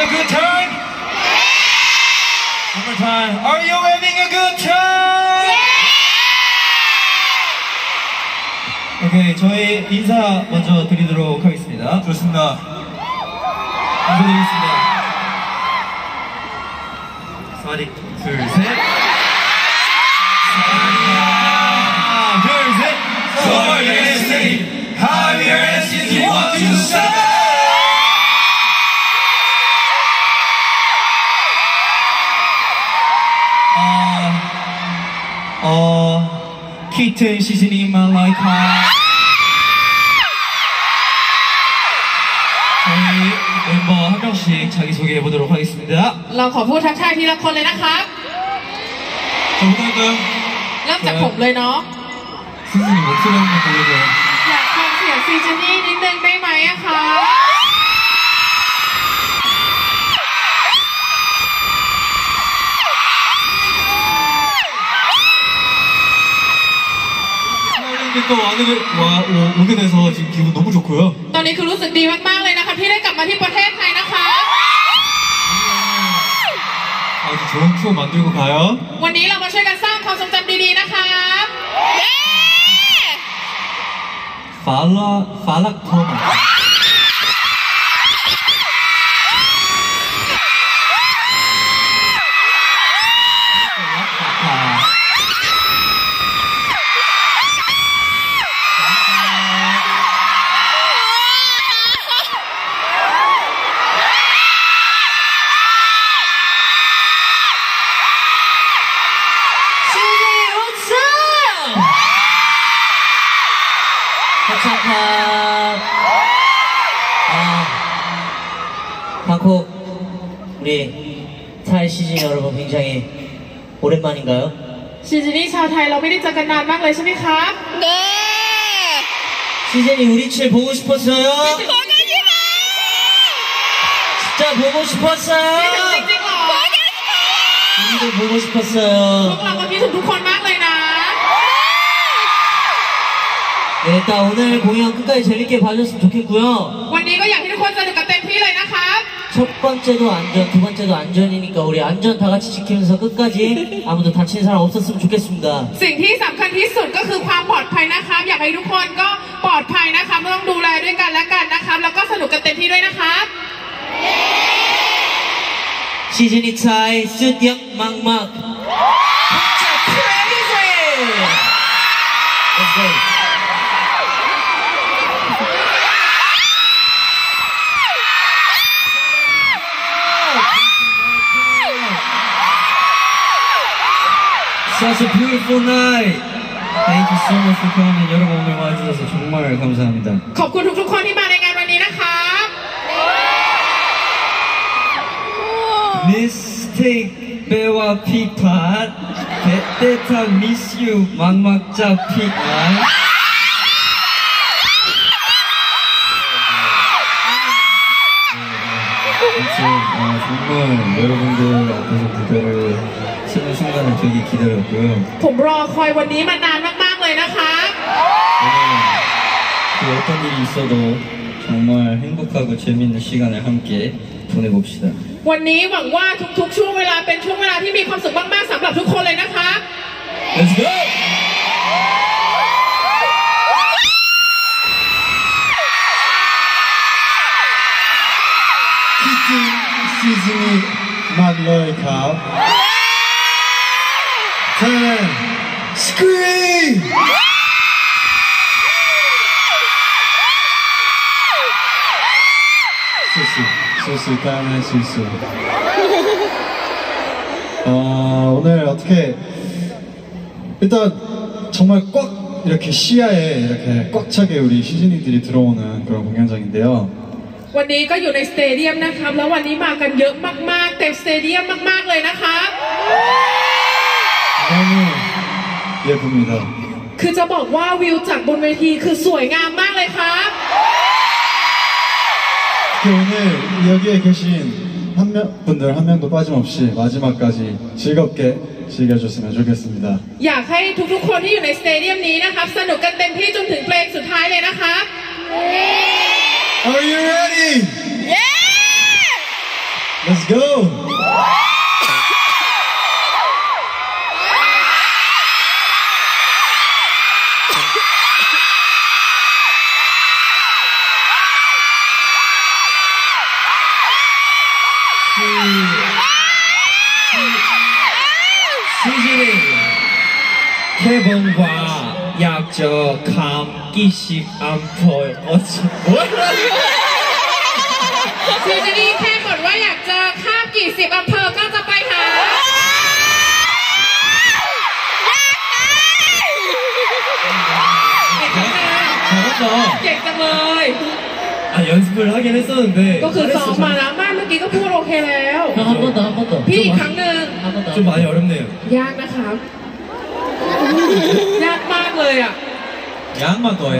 a good time? One more time. Are you having a good time? 오케이, 저희 인사 먼저 드리도록 하겠습니다. 좋습니다. 인사드리겠습니다. 사와디, 둘, 셋. 하나, 둘, 셋. So you're saying, how you're asking you want to say. 키튼 시즌이 my life. 저희 멤버 한 명씩 자기 소개해 보도록 하겠습니다. เราขอพูดทักทายทีละคนเลยนะครับ 저부터 เริ่มจากผมเลยเนาะ 선생님 목소리 한번 들려줘요. อยากฟังเสียงซีเจนี่นิดนึงได้ไหมอะคะ 또 오게 돼서 지금 기분 너무 좋고요. ตอนนี้คือรู้สึกดีมากๆเลยนะคะที่ได้กลับมาที่ประเทศไทยนะคะ 아주 좋은 추억 만들고 가요. วันนี้เรามาช่วยกันสร้างความทรงจำดีๆนะคะ 발락터만. 방콕 우리 타이 시즌 여러분 굉장히 오랜만인가요? ซีเจนี่ชาวไทยเราไม่ได้เจอกันนานมากเลยใช่ไหมครับ 시즌이 우리 칠 보고 싶었어요? 진짜 보고 싶었어요? จริงๆหรอ 우리도 보고 พว 싶었어요. กเราก็คิดถึงทุกคนมากเลยนะ 네, 일단 오늘 공연 끝까지 재밌게 봐줬으면 좋겠고요. วันนี้ก็อยากให้ทุกคนสนุกกันเต็มที่เลยนะครับ 첫 번째도 안전, 두 번째도 안전이니까 우리 안전 다 같이 지키면서 끝까지 아무도 다친 사람 없었으면 좋겠습니다. สิ่งที่สำคัญที่สุดก็คือความปลอดภัยนะครับอยากให้ทุกคนก็ปลอดภัยนะครับต้องดูแลด้วยกันและกันนะครับแล้วก็สนุกกันเต็มที่ด้วยนะครับ 시즌이 차이 슛영 막막 진짜 crazy. Let's go. Such a beautiful night. Thank you so much for coming. 여러분 오늘 와주셔서 정말 감사합니다. ขอบคุณทุกๆคนที่มาในงานวันนี้นะครับ Mistake 배와 픽팟 베테타 miss you 막막자 픽만. 정말 여러분들 앞에서 무대를 치는 순간을 되게 기다렸고요. ผมรอคอยวันนี้มานานมากๆเลยนะคะ 오늘 그 어떤 일이 있어도 정말 행복하고 재밌는 시간을 함께 보내봅시다. วันนี้หวังว่าทุกๆช่วงเวลาเป็นช่วงเวลาที่มีความสุขมากๆสำหรับทุกคนเลยนะคะ Let's go! 키튼 시즌이 막러이캅 10 스크린! 실수 다음엔 실수. 오늘 어떻게 일단 정말 꽉 이렇게 시야에 이렇게 꽉 차게 우리 시즌이들이 들어오는 그런 공연장인데요. วันนี้ก็อยู่ในสเตเดียมนะครับแล้ววันนี้มากันเยอะมากๆเต็มสเตเดียมมากๆเลยนะครับ 너무 예쁩니다. คือจะบอกว่าวิวจากบนเวทีคือสวยงามมากเลยครับ 오늘 여기에 계신 분들 한 명도 빠짐없이 마지막까지 즐겁게 즐겨줬으면 좋겠습니다. อยากให้ทุกๆคนที่อยู่ในสเตเดียมนี้นะครับสนุกกันเต็มที่จนถึงเพลงสุดท้ายเลยนะครับ Are you ready? Let's go. 시즌이 개봉과 약저 감기식 안포 어찌 뭐라고 ซีจะนี่แค่กดว่าอยากเจอข้ามกี่สิบอำเภอก็จะไปหา 잘한다 เก่งจังเลย 아 연습을 하긴 했었는데 ก็คือซ้อมมาแล้วมากเมื่อกี้ก็พูดโอเคแล้ว 형, 한 번 더, 한 번 더. พี่อีกครั้งหนึ่ง 한 번 더. 좀 많이 어렵네요 ยากนะครับ ยากมากเลยอ่ะ 양만 더야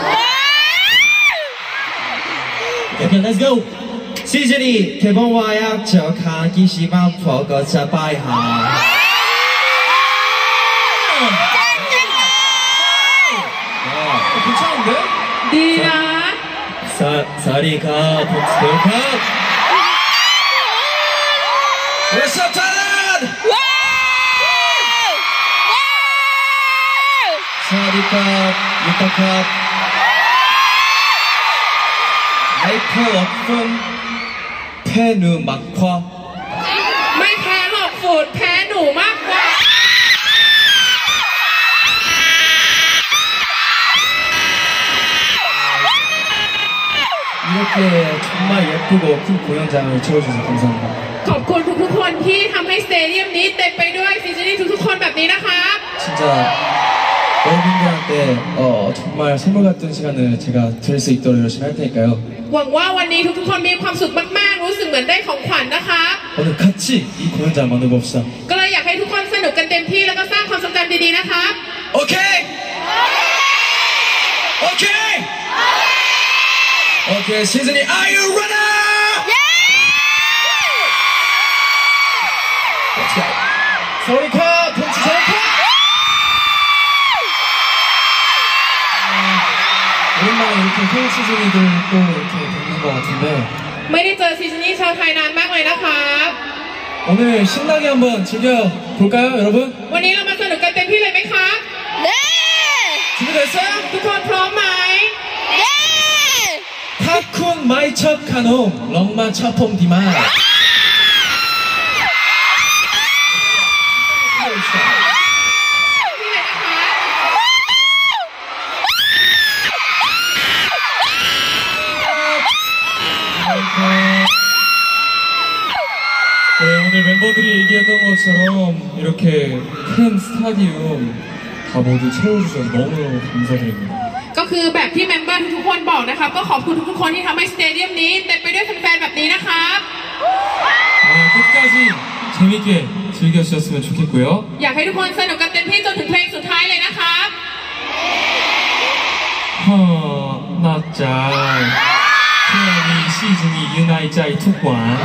오케이, let's go. 시즌이 개봉과 약저 감기식 안포 거자 바이하 괜찮은데? ดีนะ 사리가 복스컵 웨스턴 사리컵 유타컵 라이프 워품 페누 막화 ไม่แพ้หรอกฝูดแพ้หนูมากกว่า 이렇게 정말 예쁘고 큰 공연장을 채워주셔서 감사합니다 ขอบคุณทุกๆคนที่ทำให้สเตเดียมนี้เต็มไปด้วยซีจีนี่ทุกๆคนแบบนี้นะคะ 진짜 여러분들한테 정말 선물 같은 시간을 제가 드릴 수 있도록 열심히 할 테니까요 หวังว่าวันนี้ทุกๆคนมีความสุขมากๆรู้สึกเหมือนได้ของขวัญนะคะ 오늘 같이 이 공연장 만들어 봅시다 ก็เลยอยากให้ทุกคนสนุกกันเต็มที่แล้วก็สร้างความทรงจำดีๆนะคะ 오케이 오케이 오케이 시즌이 Are you ready? Let's go 소리카 펀치 소리카 오랜만에 이렇게 해외 시즌이들 또 이렇게 뵙는 것 같은데 ไม่ได้เจอซีจีนี่ชาวไทยนานมากเลยนะคะ 오늘 신나게 한번 즐겨볼까요 여러분? วันนี้เรามาสนุกกันเต็มที่เลยไหมคะ 준비됐어요? ทุกคนพร้อมไหม 팝콘 마이첩 카놈 렁마 차폼 디마 ที่ไหนนะคะ 네, 오늘 멤버들이 얘기했던 것처럼 이렇게 큰 스타디움 다 모두 채워주셔서 너무 감사드립니다. ก็คือแบบที่เมมเบอร์ทุกๆคนบอกนะครับก็ขอบคุณทุกๆคนที่ทำให้สเตเดียมนี้เต็มไปด้วยแฟนๆแบบนี้นะครับ 끝까지 재밌게 즐겨주셨으면 좋겠고요. อยากให้ทุกคนสนุกกันเต็มที่จนถึงเพลงสุดท้ายเลยนะครับ 나짤 태연이 시즌이 유나이자이 툭관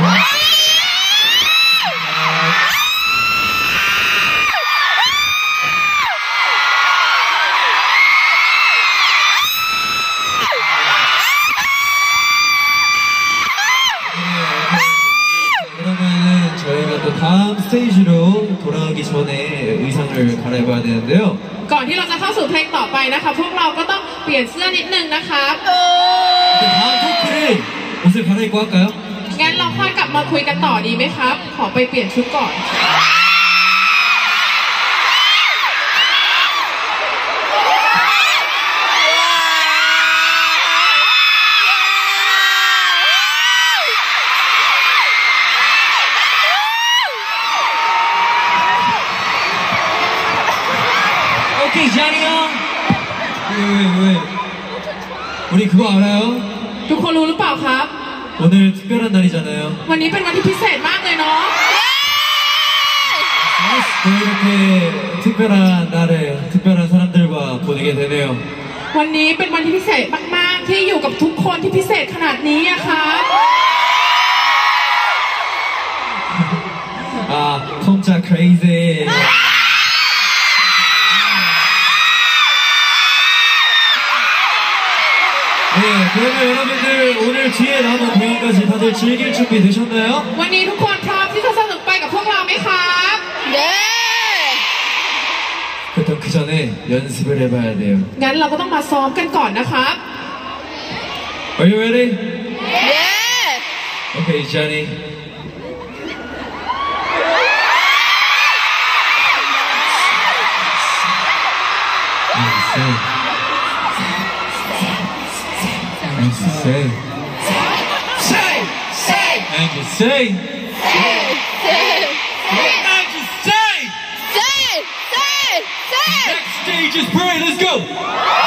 그러면은 저희가 또 다음 스테이지로 돌아오기 전에 의상을 갈아입어야 되는데요. ก่อนที่เราจะเข้าสู่เพลงต่อไปนะคะพวกเราก็ต้องเปลี่ยนเสื้อนิดนึงนะครับ 다음 토크를 옷을 갈아입고 할까요? งั้นเราค่อยกลับมาคุยกันต่อดีไหมครับ ขอไปเปลี่ยนชุดก่อน 오케이, 지안이 형! 왜? 우리 그거 알아요? ทุกคนรู้หรือเปล่าครับ 오늘 특별한 날이잖아요. วันนี้เป็นวันที่พิเศษมากเลยเนาะ 또 이렇게 특별한 날에 특별한 사람들과 보내게 되네요. วันนี้เป็นวันที่พิเศษมากๆที่อยู่กับทุกคนที่พิเศษขนาดนี้อะครับ 아, 컴자 crazy. 네, 그러면 여러분들 오늘 뒤에 남은 공연 시간까지 다들 즐길 준비 되셨나요? วันนี้ทุกคนพร้อมที่จะสนุกไปกับพวกเราไหมครับ 그렇다면 그 전에 연습을 해봐야 돼요. งั้นเราก็ต้องมาซ้อมกันก่อนนะครับ Are you ready? Okay, Johnny. And you say. Say! And you say. And you say. Next stage is parade. Let's go.